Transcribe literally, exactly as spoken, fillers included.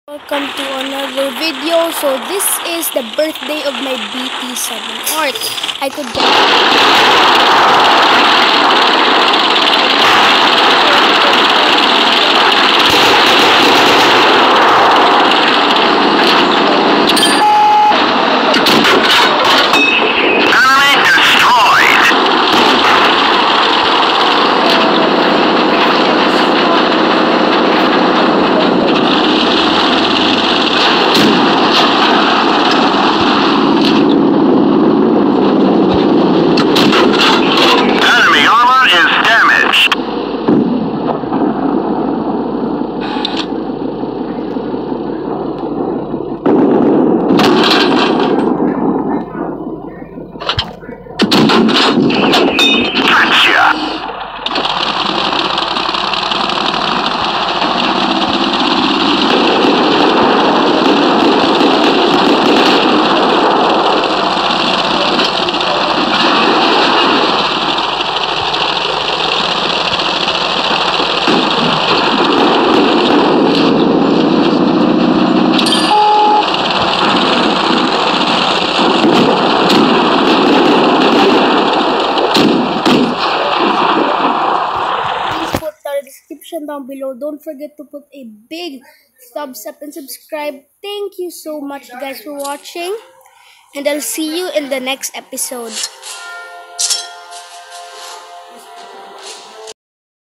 Welcome to another video. So this is the birthday of my B T seven art. I could description down below. Don't forget to put a big thumbs up and subscribe. Thank you so much guys for watching, and I'll see you in the next episode.